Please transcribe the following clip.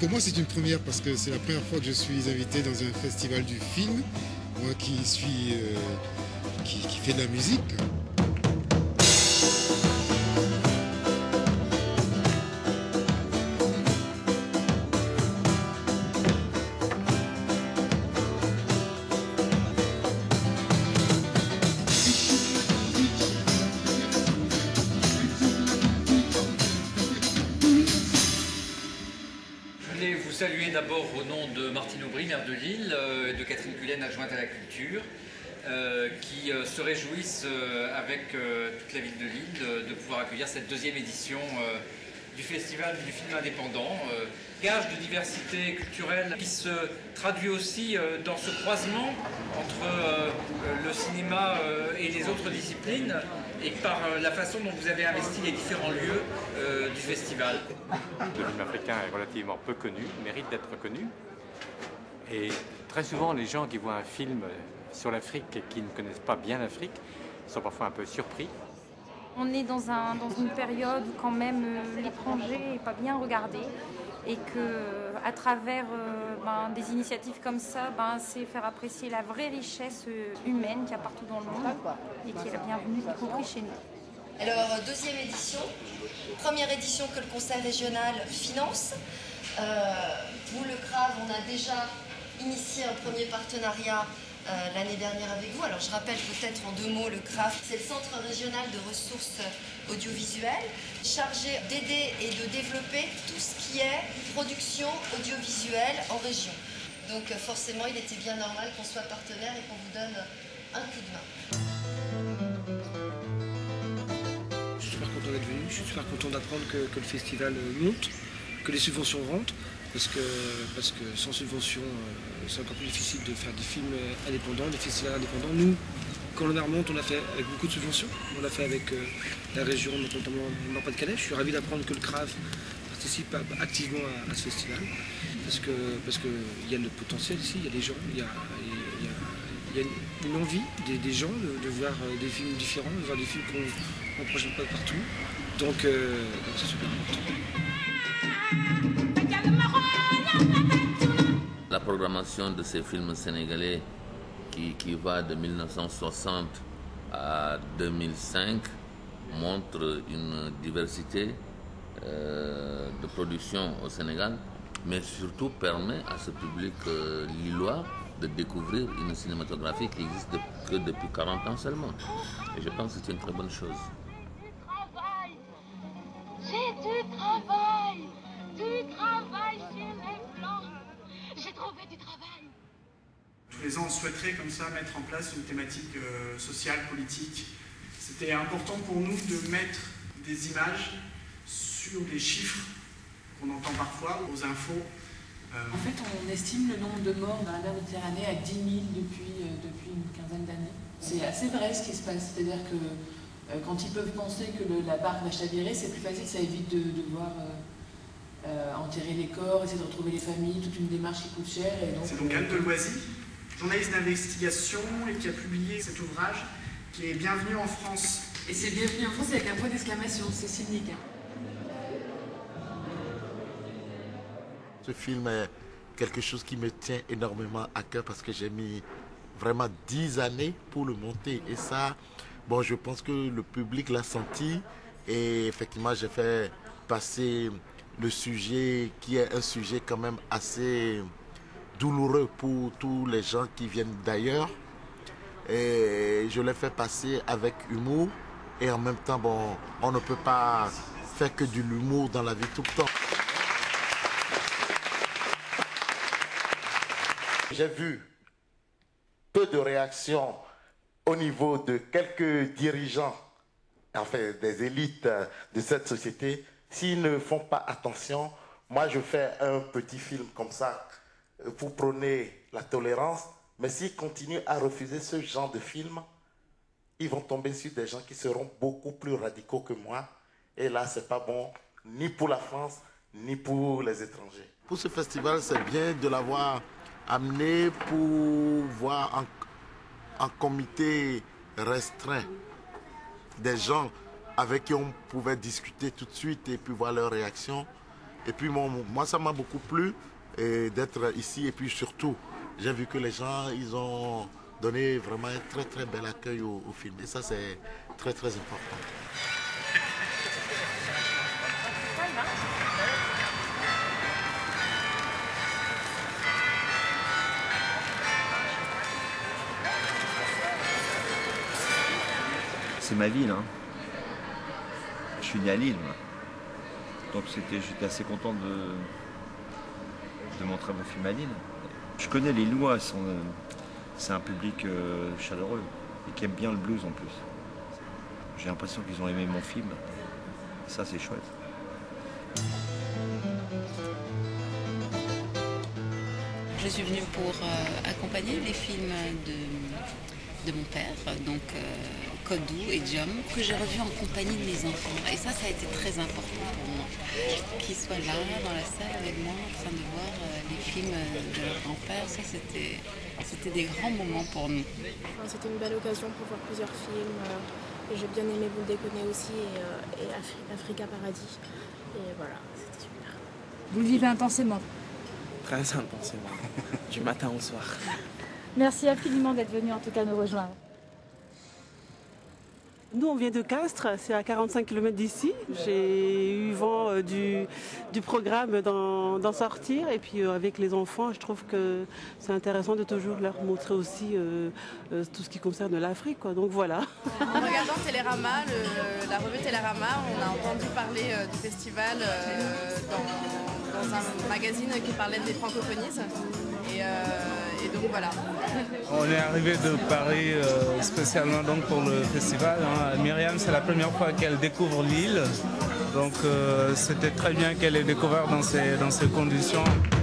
Pour moi, c'est une première parce que c'est la première fois que je suis invité dans un festival du film, moi qui fait de la musique. Je voulais vous saluer d'abord au nom de Martine Aubry, maire de Lille, et de Catherine Cullen, adjointe à la culture, qui se réjouissent avec toute la ville de Lille de pouvoir accueillir cette deuxième édition du Festival du film indépendant, gage de diversité culturelle qui se traduit aussi dans ce croisement entre le cinéma et les autres disciplines et par la façon dont vous avez investi les différents lieux du festival. Le film africain est relativement peu connu, mérite d'être connu. Et très souvent, les gens qui voient un film sur l'Afrique et qui ne connaissent pas bien l'Afrique sont parfois un peu surpris. On est dans une période où quand même l'étranger n'est pas bien regardé et qu'à travers des initiatives comme ça, c'est faire apprécier la vraie richesse humaine qu'il y a partout dans le monde et qui est la bienvenue, y compris chez nous. Alors, deuxième édition, première édition que le Conseil régional finance. Vous, le CRAV, on a déjà initié un premier partenariat l'année dernière avec vous. Alors je rappelle peut-être en 2 mots, le CRAF, c'est le Centre régional de ressources audiovisuelles, chargé d'aider et de développer tout ce qui est production audiovisuelle en région. Donc forcément, il était bien normal qu'on soit partenaire et qu'on vous donne un coup de main. Je suis super content d'être venu, je suis super content d'apprendre que le festival monte, que les subventions rentrent. Parce que sans subvention, c'est encore plus difficile de faire des films indépendants, des festivals indépendants. Nous, quand on remonte, on l'a fait avec beaucoup de subventions. On l'a fait avec la région, notamment Nord-Pas-de-Calais. Je suis ravi d'apprendre que le CRAV participe activement à ce festival. Parce qu'il y a le potentiel ici, il y a des gens, il y a une envie des gens de voir des films différents, de voir des films qu'on ne projette pas partout. Donc c'est super important. La programmation de ces films sénégalais qui va de 1960 à 2005 montre une diversité de production au Sénégal, mais surtout permet à ce public lillois de découvrir une cinématographie qui existe que depuis 40 ans seulement. Et je pense que c'est une très bonne chose. J'ai du travail sur les plans. J'ai trouvé du travail. Tous les ans, on souhaiterait comme ça mettre en place une thématique sociale, politique. C'était important pour nous de mettre des images sur des chiffres qu'on entend parfois aux infos. En fait, on estime le nombre de morts dans la mer Méditerranée à 10 000 depuis une quinzaine d'années. C'est assez vrai ce qui se passe, c'est-à-dire que quand ils peuvent penser que la barque va chavirer, c'est plus facile, ça évite de devoir enterrer les corps, essayer de retrouver les familles, toute une démarche qui coûte cher. C'est donc Anne Deloisy, journaliste d'investigation et qui a publié cet ouvrage qui est Bienvenue en France. Et c'est Bienvenue en France avec un point d'exclamation, c'est cynique. Ce film est quelque chose qui me tient énormément à cœur parce que j'ai mis vraiment 10 années pour le monter. Et ça, bon, je pense que le public l'a senti. Et effectivement, j'ai fait passer le sujet qui est un sujet quand même assez douloureux pour tous les gens qui viennent d'ailleurs. Et je l'ai fait passer avec humour. Et en même temps, bon, on ne peut pas faire que de l'humour dans la vie tout le temps. J'ai vu peu de réactions au niveau de quelques dirigeants, enfin des élites de cette société. S'ils ne font pas attention, moi je fais un petit film comme ça pour prôner la tolérance, mais s'ils continuent à refuser ce genre de film, ils vont tomber sur des gens qui seront beaucoup plus radicaux que moi. Et là, c'est pas bon ni pour la France, ni pour les étrangers. Pour ce festival, c'est bien de l'avoir amené pour voir en comité restreint des gens avec qui on pouvait discuter tout de suite et puis voir leurs réactions. Et puis moi, ça m'a beaucoup plu d'être ici. Et puis surtout, j'ai vu que les gens, ils ont donné vraiment un très très bel accueil au film. Et ça, c'est très très important. C'est ma ville, hein. Je suis né à Lille, moi. Donc j'étais assez content de montrer mon film à Lille. Je connais les Lillois, c'est un public chaleureux et qui aime bien le blues en plus. J'ai l'impression qu'ils ont aimé mon film. Ça, c'est chouette. Je suis venue pour accompagner les films de mon père, donc Kodou et Diom, que j'ai revu en compagnie de mes enfants. Et ça a été très important pour moi. Qu'ils soient là, dans la salle avec moi, en train de voir les films de leur grand-père, ça c'était des grands moments pour nous. C'était une belle occasion pour voir plusieurs films. Et j'ai bien aimé Vous le déconnez aussi et Africa Paradis. Et voilà, c'était super. Vous le vivez intensément? Très intensément, du matin au soir. Merci infiniment d'être venu en tout cas nous rejoindre. Nous, on vient de Castres, c'est à 45 km d'ici. J'ai eu vent du programme d'en sortir. Et puis avec les enfants, je trouve que c'est intéressant de toujours leur montrer aussi tout ce qui concerne l'Afrique, quoi. Donc voilà. En regardant Télérama, la revue Télérama, on a entendu parler du festival dans un magazine qui parlait des francophonies. Et donc voilà. On est arrivé de Paris spécialement donc pour le festival. Myriam, c'est la première fois qu'elle découvre l'île. Donc c'était très bien qu'elle ait découvert dans ces conditions.